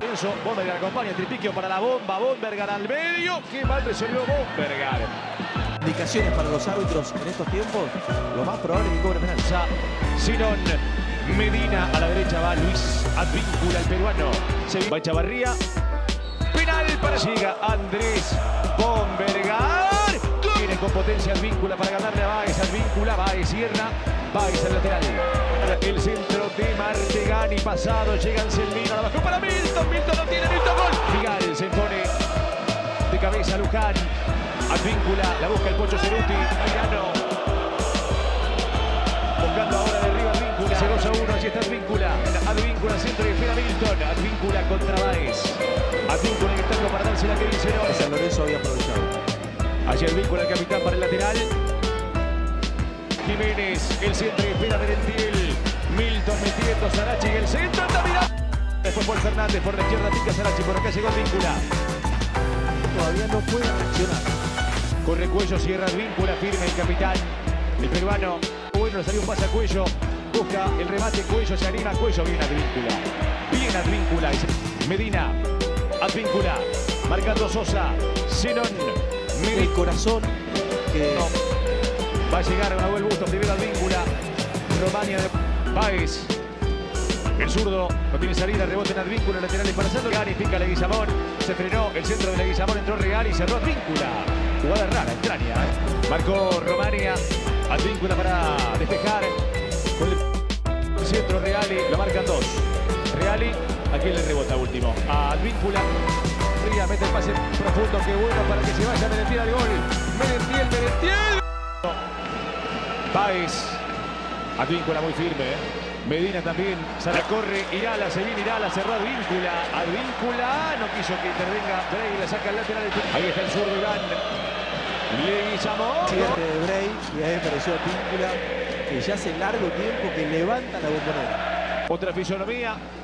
Bombergar acompaña, Tripiquio para la bomba, Bombergar al medio, qué mal resolvió Bombergar. Indicaciones para los árbitros en estos tiempos, lo más probable es que cobre penal. Sinón, Medina, a la derecha va Luis Advíncula, el peruano. Se va Chavarría, penal para llega Andrés Bombergar. Viene con potencia Advíncula para ganarle a Báez, Advíncula, Báez cierra, Báez al lateral. El centro de Martegani pasado, llega Anselmino, la bajó para Milton, Milton lo tiene, Milton gol. Figal se pone de cabeza Luján, Advíncula, la busca el Pocho Ceruti, Mariano. Buscando ahora de arriba Advíncula, 2-1, allí está Advíncula, Advíncula centro y espera Milton, Advíncula contra Báez. Advíncula intentando para darse la que dice no. San Lorenzo había aprovechado. Allí Advíncula, el capitán para el lateral. Jiménez, el centro y espera Merentiel. Milton metiendo, Sarachi en el centro, está mirando. Después por Fernández, por la izquierda pica Sarachi, por acá llegó Advíncula. Todavía no puede reaccionar. Corre Cuello, cierra Advíncula, firme el capitán. El peruano, bueno, le salió un pase a Cuello. Busca el remate, Cuello, se anima, Cuello, bien Advíncula. Bien Advíncula. Medina, Advíncula, marcando Sosa, Zenón. El corazón que... No. Va a llegar a buen busto, primero Advíncula. Romania de Báez. El zurdo no tiene salida, rebote en Advíncula, lateral para Sandro. Gani pica Leguizamón, se frenó el centro de Leguizamón, entró Real y cerró Advíncula. Jugada rara, extraña. Marcó Romania, Advíncula para despejar. Con el centro Reali, lo marcan dos. Reali, ¿a quién le rebota último? A Advíncula. Fría mete el pase profundo, qué bueno para que se vaya Merentiel al gol. Merentiel. Báez, Advíncula muy firme, Medina también, Sara corre, Irala, se viene Irala, cerró Advíncula, no quiso que intervenga Bray, le saca el lateral, ahí está el zurdo Iván, Leguizamón. Cierre de Bray, y ahí apareció Advíncula, que ya hace largo tiempo que levanta la bombonera. Otra fisonomía.